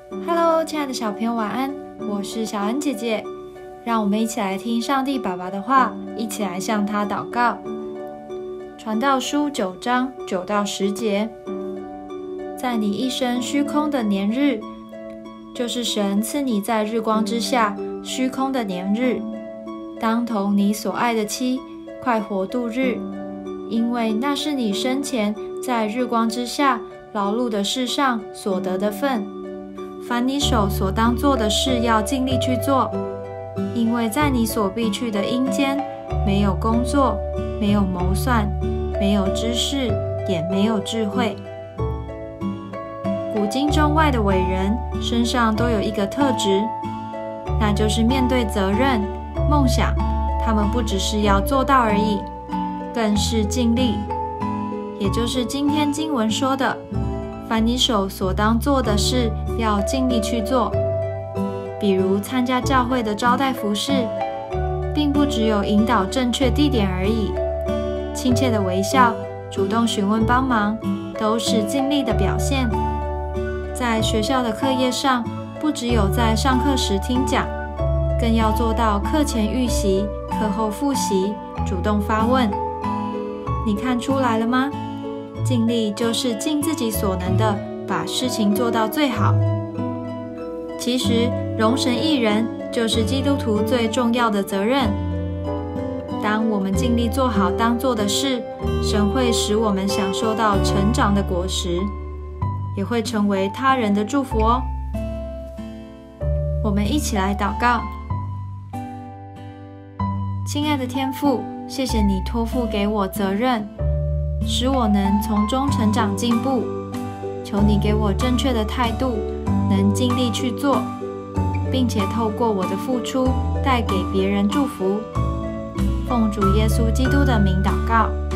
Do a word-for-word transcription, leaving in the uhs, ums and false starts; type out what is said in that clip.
Hello， 亲爱的小朋友，晚安！我是小恩姐姐，让我们一起来听上帝爸爸的话，一起来向他祷告。传道书九章九到十节，在你一生虚空的年日，就是神赐你在日光之下虚空的年日，当同你所爱的妻快活度日，因为那是你生前在日光之下劳碌的事上所得的份。凡你手所当做的事，要尽力去做，因为在你所必去的阴间，没有工作，没有谋算，没有知识，也没有智慧。古今中外的伟人身上都有一个特质，那就是面对责任、梦想，他们不只是要做到而已，更是尽力。也就是今天经文说的，凡你手所当做的事，要尽力去做。比如参加教会的招待服事，并不只有引导正确地点而已，亲切的微笑，主动询问帮忙，都是尽力的表现。在学校的课业上，不只有在上课时听讲，更要做到课前预习、课后复习，主动发问。你看出来了吗？尽力就是尽自己所能的把事情做到最好。其实容神一人就是基督徒最重要的责任。当我们尽力做好当做的事，神会使我们享受到成长的果实，也会成为他人的祝福哦。我们一起来祷告。亲爱的天父，谢谢你托付给我责任，使我能从中成长进步。求你给我正确的态度，能尽力去做，并且透过我的付出带给别人祝福。奉主耶稣基督的名祷告。